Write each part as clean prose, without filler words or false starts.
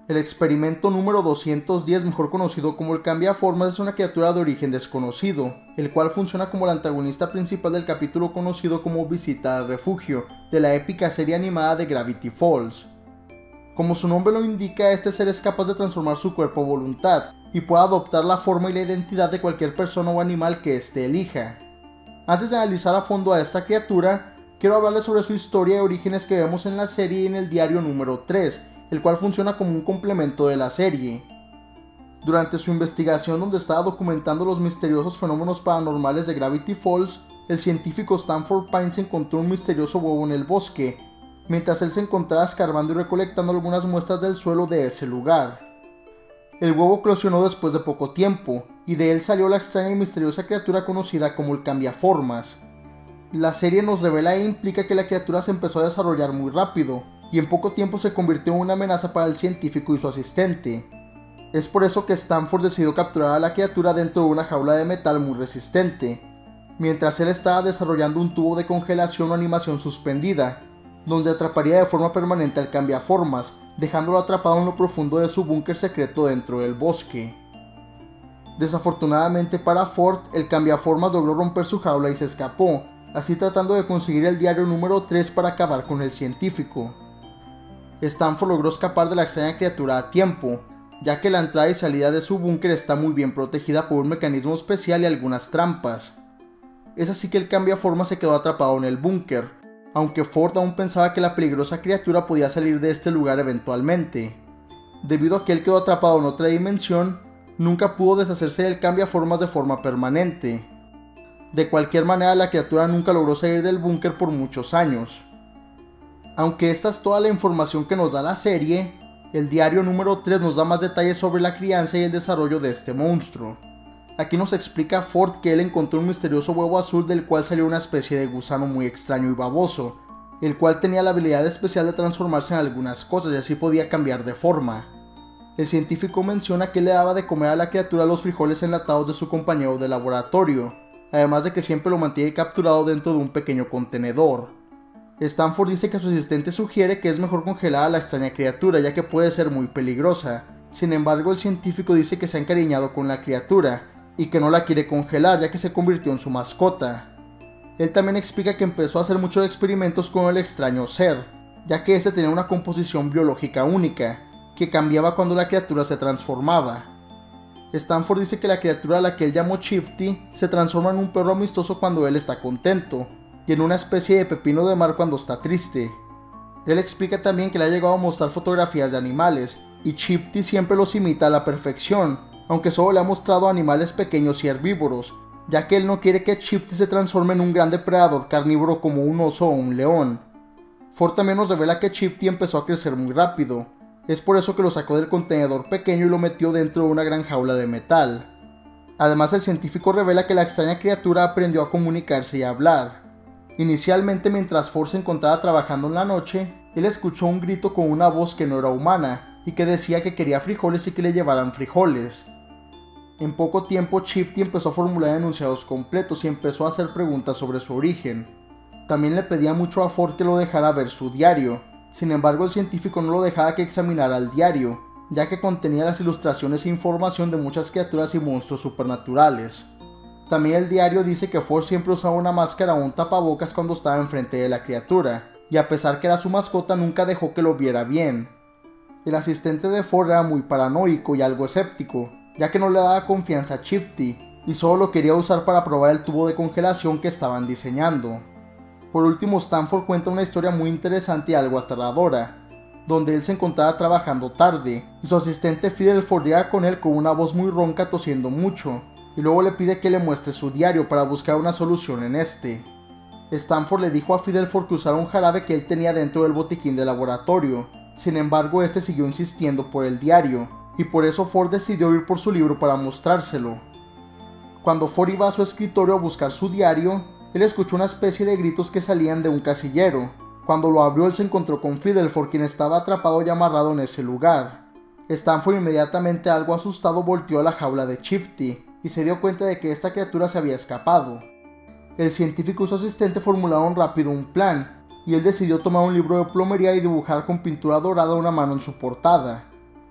El experimento número 210, mejor conocido como el cambiaformas, es una criatura de origen desconocido, el cual funciona como el antagonista principal del capítulo conocido como Visita al Refugio, de la épica serie animada de Gravity Falls. Como su nombre lo indica, este ser es capaz de transformar su cuerpo a voluntad, y puede adoptar la forma y la identidad de cualquier persona o animal que éste elija. Antes de analizar a fondo a esta criatura, quiero hablarles sobre su historia y orígenes que vemos en la serie y en el diario número 3, el cual funciona como un complemento de la serie. Durante su investigación, donde estaba documentando los misteriosos fenómenos paranormales de Gravity Falls, el científico Stanford Pines encontró un misterioso huevo en el bosque, mientras él se encontraba escarbando y recolectando algunas muestras del suelo de ese lugar. El huevo eclosionó después de poco tiempo, y de él salió la extraña y misteriosa criatura conocida como el cambiaformas. La serie nos revela e implica que la criatura se empezó a desarrollar muy rápido, y en poco tiempo se convirtió en una amenaza para el científico y su asistente. Es por eso que Stanford decidió capturar a la criatura dentro de una jaula de metal muy resistente, mientras él estaba desarrollando un tubo de congelación o animación suspendida, donde atraparía de forma permanente al cambiaformas, dejándolo atrapado en lo profundo de su búnker secreto dentro del bosque. Desafortunadamente para Ford, el cambiaformas logró romper su jaula y se escapó, así tratando de conseguir el diario número 3 para acabar con el científico. Stanford logró escapar de la extraña criatura a tiempo, ya que la entrada y salida de su búnker está muy bien protegida por un mecanismo especial y algunas trampas. Es así que el cambiaformas se quedó atrapado en el búnker, aunque Ford aún pensaba que la peligrosa criatura podía salir de este lugar eventualmente. Debido a que él quedó atrapado en otra dimensión, nunca pudo deshacerse del cambiaformas de forma permanente. De cualquier manera, la criatura nunca logró salir del búnker por muchos años. Aunque esta es toda la información que nos da la serie, el diario número 3 nos da más detalles sobre la crianza y el desarrollo de este monstruo. Aquí nos explica Ford que él encontró un misterioso huevo azul del cual salió una especie de gusano muy extraño y baboso, el cual tenía la habilidad especial de transformarse en algunas cosas y así podía cambiar de forma. El científico menciona que le daba de comer a la criatura los frijoles enlatados de su compañero de laboratorio, además de que siempre lo mantiene capturado dentro de un pequeño contenedor. Stanford dice que su asistente sugiere que es mejor congelar a la extraña criatura, ya que puede ser muy peligrosa. Sin embargo, el científico dice que se ha encariñado con la criatura y que no la quiere congelar, ya que se convirtió en su mascota. Él también explica que empezó a hacer muchos experimentos con el extraño ser, ya que este tenía una composición biológica única, que cambiaba cuando la criatura se transformaba. Stanford dice que la criatura a la que él llamó Shifty se transforma en un perro amistoso cuando él está contento, y en una especie de pepino de mar cuando está triste. Él explica también que le ha llegado a mostrar fotografías de animales, y Shifty siempre los imita a la perfección, aunque solo le ha mostrado animales pequeños y herbívoros, ya que él no quiere que Shifty se transforme en un gran depredador carnívoro como un oso o un león. Ford también nos revela que Shifty empezó a crecer muy rápido, es por eso que lo sacó del contenedor pequeño y lo metió dentro de una gran jaula de metal. Además, el científico revela que la extraña criatura aprendió a comunicarse y a hablar. Inicialmente, mientras Ford se encontraba trabajando en la noche, él escuchó un grito con una voz que no era humana y que decía que quería frijoles y que le llevaran frijoles. En poco tiempo, Shifty empezó a formular enunciados completos y empezó a hacer preguntas sobre su origen. También le pedía mucho a Ford que lo dejara ver su diario. Sin embargo, el científico no lo dejaba que examinara el diario, ya que contenía las ilustraciones e información de muchas criaturas y monstruos supernaturales. También el diario dice que Ford siempre usaba una máscara o un tapabocas cuando estaba enfrente de la criatura, y a pesar que era su mascota nunca dejó que lo viera bien. El asistente de Ford era muy paranoico y algo escéptico, ya que no le daba confianza a Shifty, y solo lo quería usar para probar el tubo de congelación que estaban diseñando. Por último, Stanford cuenta una historia muy interesante y algo aterradora, donde él se encontraba trabajando tarde, y su asistente Fidelford llega con él con una voz muy ronca tosiendo mucho, y luego le pide que le muestre su diario para buscar una solución en este. Stanford le dijo a Fidelford que usara un jarabe que él tenía dentro del botiquín de laboratorio, sin embargo este siguió insistiendo por el diario, y por eso Ford decidió ir por su libro para mostrárselo. Cuando Ford iba a su escritorio a buscar su diario, él escuchó una especie de gritos que salían de un casillero. Cuando lo abrió, él se encontró con Fidelford, quien estaba atrapado y amarrado en ese lugar. Stanford, inmediatamente algo asustado, volteó a la jaula de Shifty y se dio cuenta de que esta criatura se había escapado. El científico y su asistente formularon rápido un plan, y él decidió tomar un libro de plomería y dibujar con pintura dorada una mano en su portada.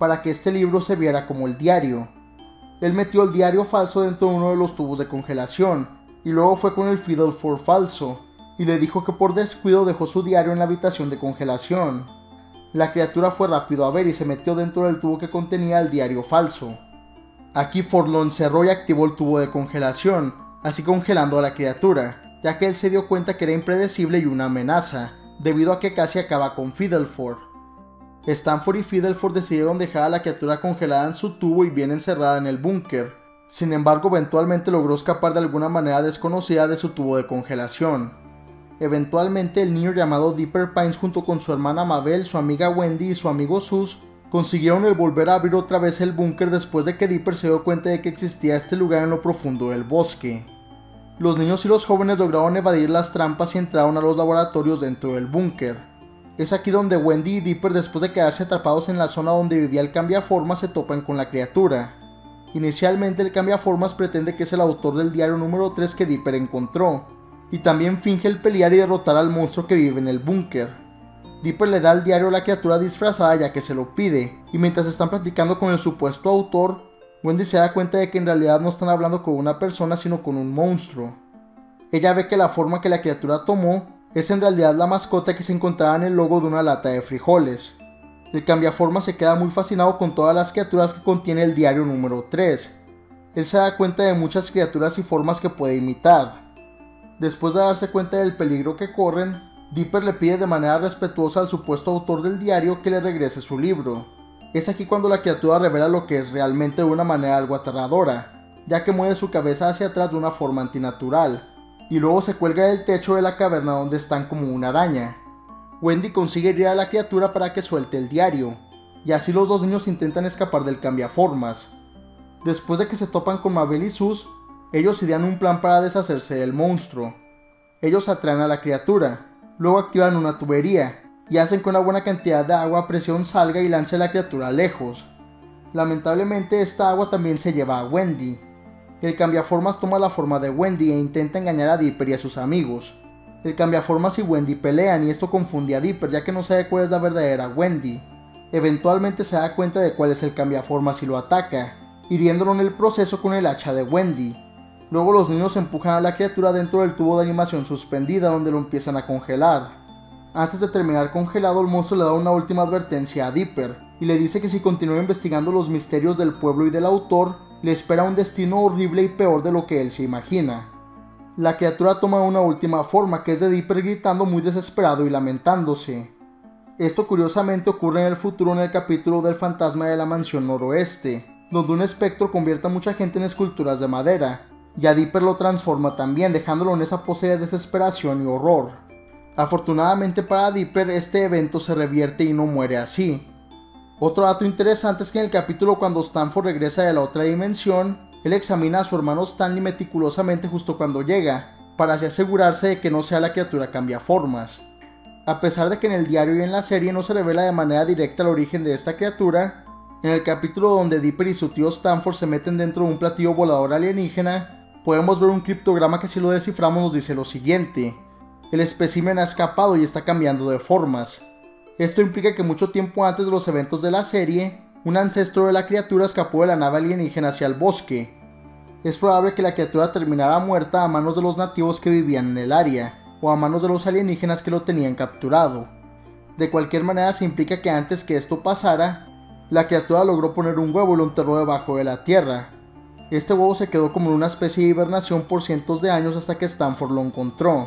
para que este libro se viera como el diario. Él metió el diario falso dentro de uno de los tubos de congelación, y luego fue con el Fiddleford falso, y le dijo que por descuido dejó su diario en la habitación de congelación. La criatura fue rápido a ver y se metió dentro del tubo que contenía el diario falso. Aquí Ford lo encerró y activó el tubo de congelación, así congelando a la criatura, ya que él se dio cuenta que era impredecible y una amenaza, debido a que casi acaba con Fiddleford. Stanford y Fiddleford decidieron dejar a la criatura congelada en su tubo y bien encerrada en el búnker. Sin embargo, eventualmente logró escapar de alguna manera desconocida de su tubo de congelación. Eventualmente, el niño llamado Dipper Pines junto con su hermana Mabel, su amiga Wendy y su amigo Sus consiguieron el volver a abrir otra vez el búnker después de que Dipper se dio cuenta de que existía este lugar en lo profundo del bosque. Los niños y los jóvenes lograron evadir las trampas y entraron a los laboratorios dentro del búnker. Es aquí donde Wendy y Dipper, después de quedarse atrapados en la zona donde vivía el cambiaformas, se topan con la criatura. Inicialmente el cambiaformas pretende que es el autor del diario número 3 que Dipper encontró, y también finge el pelear y derrotar al monstruo que vive en el búnker. Dipper le da el diario a la criatura disfrazada ya que se lo pide, y mientras están platicando con el supuesto autor, Wendy se da cuenta de que en realidad no están hablando con una persona sino con un monstruo. Ella ve que la forma que la criatura tomó es en realidad la mascota que se encontraba en el logo de una lata de frijoles. El cambiaformas se queda muy fascinado con todas las criaturas que contiene el diario número 3. Él se da cuenta de muchas criaturas y formas que puede imitar. Después de darse cuenta del peligro que corren, Dipper le pide de manera respetuosa al supuesto autor del diario que le regrese su libro. Es aquí cuando la criatura revela lo que es realmente de una manera algo aterradora, ya que mueve su cabeza hacia atrás de una forma antinatural, y luego se cuelga del techo de la caverna donde están como una araña. Wendy consigue herir a la criatura para que suelte el diario, y así los dos niños intentan escapar del cambiaformas. Después de que se topan con Mabel y Sus, ellos idean un plan para deshacerse del monstruo. Ellos atraen a la criatura, luego activan una tubería, y hacen que una buena cantidad de agua a presión salga y lance a la criatura lejos. Lamentablemente esta agua también se lleva a Wendy. El cambiaformas toma la forma de Wendy e intenta engañar a Dipper y a sus amigos. El cambiaformas y Wendy pelean y esto confunde a Dipper ya que no sabe cuál es la verdadera Wendy. Eventualmente se da cuenta de cuál es el cambiaformas y lo ataca, hiriéndolo en el proceso con el hacha de Wendy. Luego los niños empujan a la criatura dentro del tubo de animación suspendida donde lo empiezan a congelar. Antes de terminar congelado, el monstruo le da una última advertencia a Dipper y le dice que si continúa investigando los misterios del pueblo y del autor, le espera un destino horrible y peor de lo que él se imagina. La criatura toma una última forma que es de Dipper gritando muy desesperado y lamentándose. Esto curiosamente ocurre en el futuro en el capítulo del fantasma de la mansión noroeste, donde un espectro convierte a mucha gente en esculturas de madera, y a Dipper lo transforma también, dejándolo en esa pose de desesperación y horror. Afortunadamente para Dipper, este evento se revierte y no muere así. Otro dato interesante es que en el capítulo cuando Stanford regresa de la otra dimensión, él examina a su hermano Stanley meticulosamente justo cuando llega, para así asegurarse de que no sea la criatura cambiaformas. A pesar de que en el diario y en la serie no se revela de manera directa el origen de esta criatura, en el capítulo donde Dipper y su tío Stanford se meten dentro de un platillo volador alienígena, podemos ver un criptograma que si lo desciframos nos dice lo siguiente: el espécimen ha escapado y está cambiando de formas. Esto implica que mucho tiempo antes de los eventos de la serie, un ancestro de la criatura escapó de la nave alienígena hacia el bosque. Es probable que la criatura terminara muerta a manos de los nativos que vivían en el área, o a manos de los alienígenas que lo tenían capturado. De cualquier manera se implica que antes que esto pasara, la criatura logró poner un huevo y lo enterró debajo de la tierra. Este huevo se quedó como en una especie de hibernación por cientos de años hasta que Stanford lo encontró.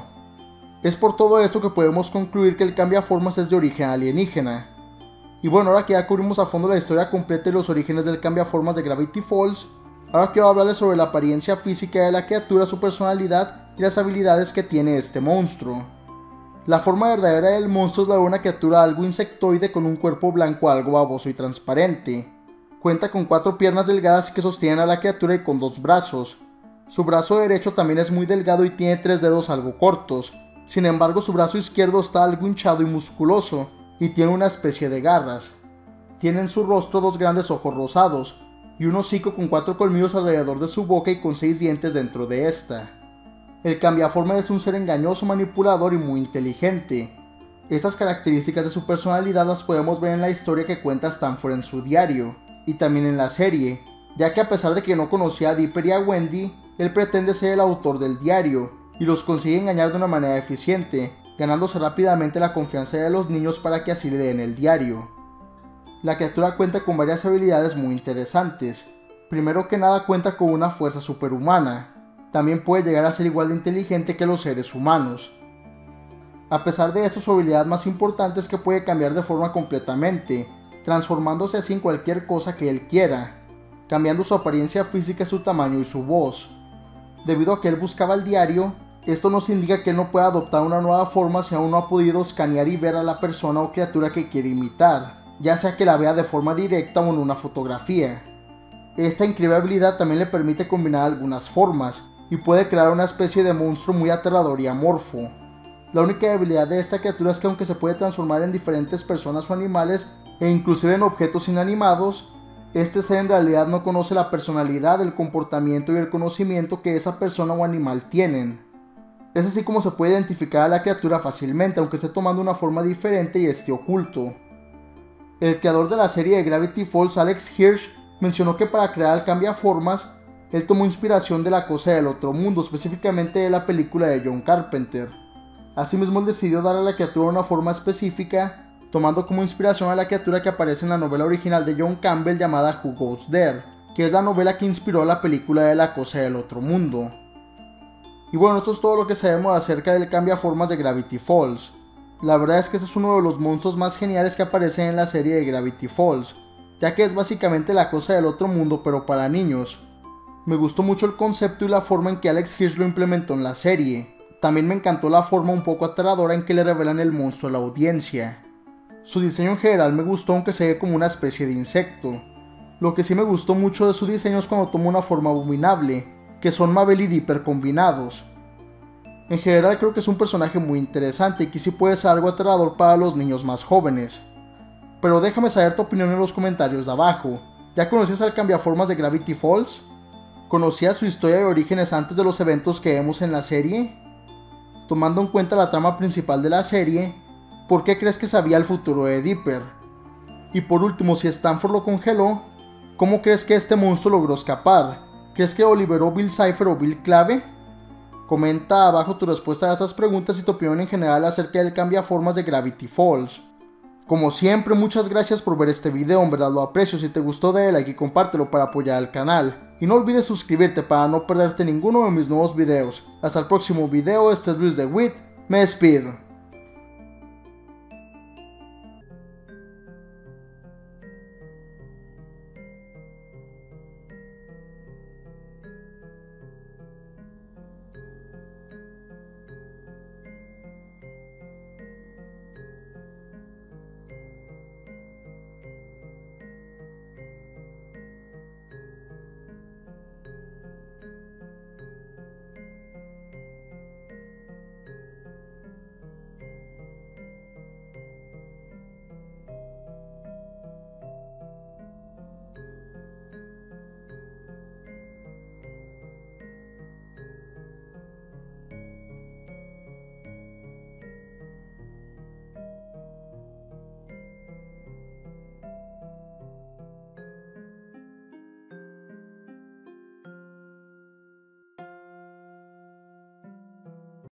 Es por todo esto que podemos concluir que el cambiaformas es de origen alienígena. Y bueno, ahora que ya cubrimos a fondo la historia completa y los orígenes del cambiaformas de Gravity Falls, ahora quiero hablarles sobre la apariencia física de la criatura, su personalidad y las habilidades que tiene este monstruo. La forma verdadera del monstruo es la de una criatura algo insectoide con un cuerpo blanco algo baboso y transparente. Cuenta con 4 piernas delgadas que sostienen a la criatura y con 2 brazos. Su brazo derecho también es muy delgado y tiene 3 dedos algo cortos. Sin embargo, su brazo izquierdo está algo hinchado y musculoso, y tiene una especie de garras. Tiene en su rostro 2 grandes ojos rosados, y un hocico con 4 colmillos alrededor de su boca y con 6 dientes dentro de esta. El cambiaformas es un ser engañoso, manipulador y muy inteligente. Estas características de su personalidad las podemos ver en la historia que cuenta Stanford en su diario, y también en la serie, ya que a pesar de que no conocía a Dipper y a Wendy, él pretende ser el autor del diario, y los consigue engañar de una manera eficiente, ganándose rápidamente la confianza de los niños para que así le den el diario. La criatura cuenta con varias habilidades muy interesantes. Primero que nada cuenta con una fuerza superhumana. También puede llegar a ser igual de inteligente que los seres humanos. A pesar de esto, su habilidad más importante es que puede cambiar de forma completamente, transformándose así en cualquier cosa que él quiera, cambiando su apariencia física, su tamaño y su voz. Debido a que él buscaba el diario, esto nos indica que él no puede adoptar una nueva forma si aún no ha podido escanear y ver a la persona o criatura que quiere imitar, ya sea que la vea de forma directa o en una fotografía. Esta increíble habilidad también le permite combinar algunas formas, y puede crear una especie de monstruo muy aterrador y amorfo. La única debilidad de esta criatura es que aunque se puede transformar en diferentes personas o animales, e inclusive en objetos inanimados, este ser en realidad no conoce la personalidad, el comportamiento y el conocimiento que esa persona o animal tienen. Es así como se puede identificar a la criatura fácilmente, aunque esté tomando una forma diferente y esté oculto. El creador de la serie de Gravity Falls, Alex Hirsch, mencionó que para crear el cambiaformas, él tomó inspiración de La Cosa del Otro Mundo, específicamente de la película de John Carpenter. Asimismo, él decidió darle a la criatura una forma específica, tomando como inspiración a la criatura que aparece en la novela original de John Campbell llamada Who Goes There, que es la novela que inspiró la película de La Cosa del Otro Mundo. Y bueno, esto es todo lo que sabemos acerca del cambiaformas de Gravity Falls. La verdad es que este es uno de los monstruos más geniales que aparecen en la serie de Gravity Falls, ya que es básicamente La Cosa del Otro Mundo pero para niños. Me gustó mucho el concepto y la forma en que Alex Hirsch lo implementó en la serie. También me encantó la forma un poco aterradora en que le revelan el monstruo a la audiencia. Su diseño en general me gustó, aunque se ve como una especie de insecto. Lo que sí me gustó mucho de su diseño es cuando toma una forma abominable, que son Mabel y Dipper combinados. En general creo que es un personaje muy interesante y que sí puede ser algo aterrador para los niños más jóvenes. Pero déjame saber tu opinión en los comentarios de abajo. ¿Ya conocías al cambiaformas de Gravity Falls? ¿Conocías su historia de orígenes antes de los eventos que vemos en la serie? Tomando en cuenta la trama principal de la serie, ¿por qué crees que sabía el futuro de Dipper? Y por último, si Stanford lo congeló, ¿cómo crees que este monstruo logró escapar? ¿Crees que lo liberó Bill Cipher o Bill Clave? Comenta abajo tu respuesta a estas preguntas y tu opinión en general acerca del cambiaformas de Gravity Falls. Como siempre, muchas gracias por ver este video, en verdad lo aprecio. Si te gustó, dale like y compártelo para apoyar al canal. Y no olvides suscribirte para no perderte ninguno de mis nuevos videos. Hasta el próximo video, este es Luis de Witt, me despido.